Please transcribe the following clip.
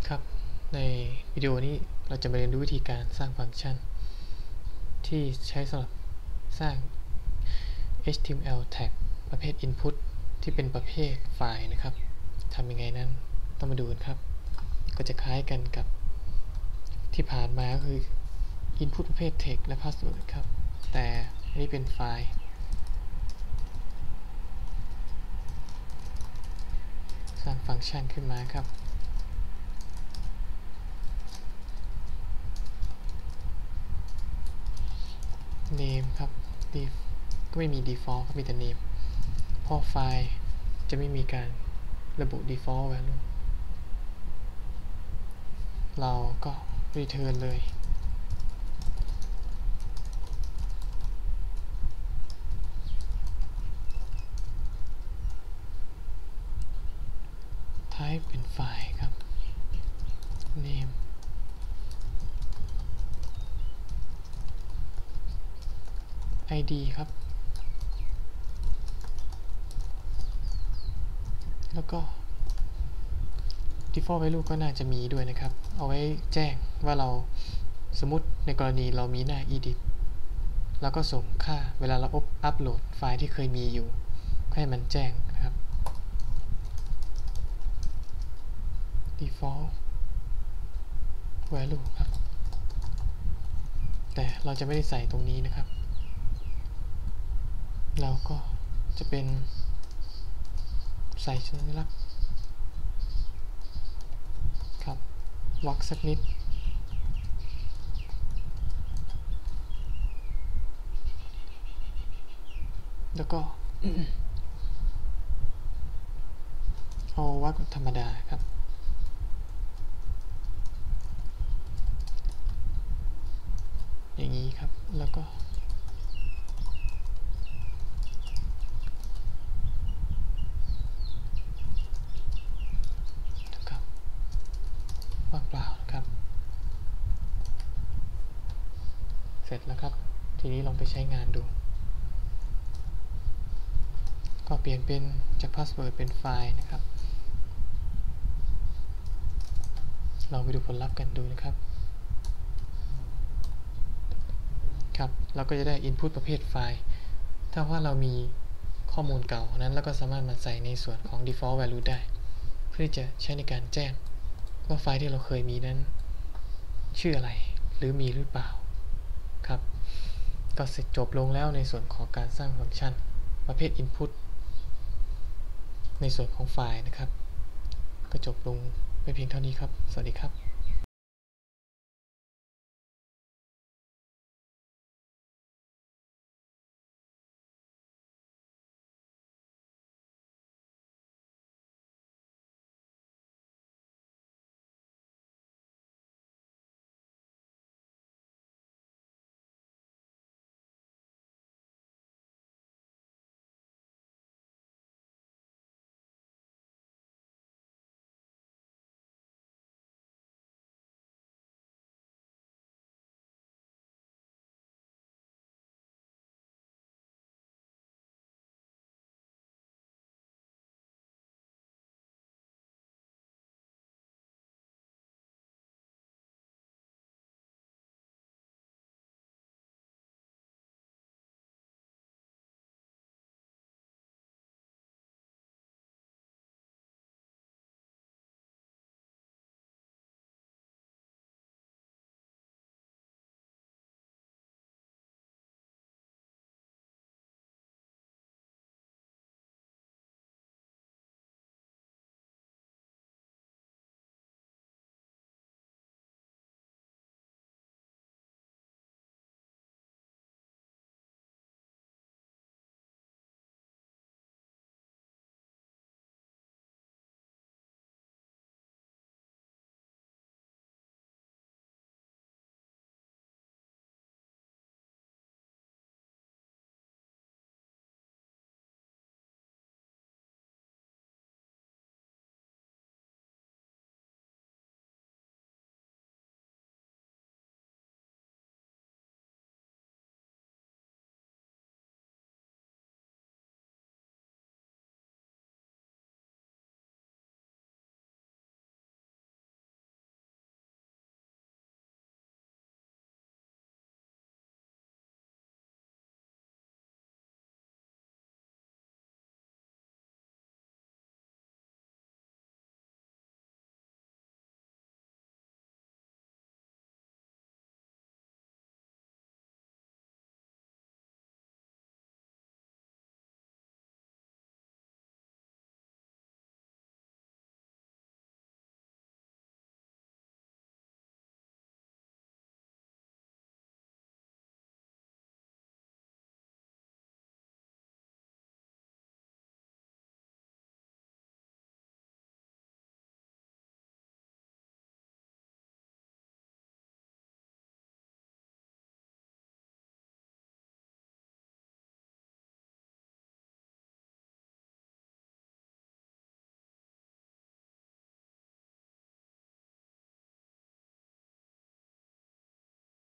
ครับในวิดีโอนี้เราจะมาเรียนรู้วิธีการสร้างฟังก์ชันที่ใช้สำหรับสร้าง HTML tag ประเภท input ที่เป็นประเภทไฟล์นะครับทำยังไงนั้นต้องมาดูกันครับก็จะคล้ายกันกับที่ผ่านมาก็คือ input ประเภท text และ password ครับแต่อันนี้เป็นไฟล์สร้างฟังก์ชันขึ้นมาครับname ครับ ก็ไม่มี default ครับมีแต่ name เพราะไฟล์จะไม่มีการระบุ default value เราก็ return เลย type เป็นไฟล์ครับ name id ครับแล้วก็ default value ก็น่าจะมีด้วยนะครับเอาไว้แจ้งว่าเราสมมุติในกรณีเรามีหน้า edit แล้วก็ส่งค่าเวลาเราอัปโหลดไฟล์ที่เคยมีอยู่ให้มันแจ้งนะครับ default value ครับแต่เราจะไม่ได้ใส่ตรงนี้นะครับเราก็จะเป็นใส่สัญลักษณ์ครับวรรคสักนิดแล้วก็ เอาวรรคธรรมดาครับอย่างนี้ครับแล้วก็ว่างเปล่านะครับเสร็จแล้วครับทีนี้ลองไปใช้งานดูก็เปลี่ยนเป็นจากพาสเวิร์ดเป็นไฟล์นะครับเราไปดูผลลัพธ์กันดูนะครับครับเราก็จะได้ input ประเภทไฟล์ถ้าว่าเรามีข้อมูลเก่านั้นแล้วก็สามารถมาใส่ในส่วนของ default value ได้เพื่อจะใช้ในการแจ้งว่าไฟล์ที่เราเคยมีนั้นชื่ออะไรหรือมีหรือเปล่าครับก็เสร็จจบลงแล้วในส่วนของการสร้างฟังก์ชันประเภท input ในส่วนของไฟล์นะครับก็จบลงไปเพียงเท่านี้ครับสวัสดีครับ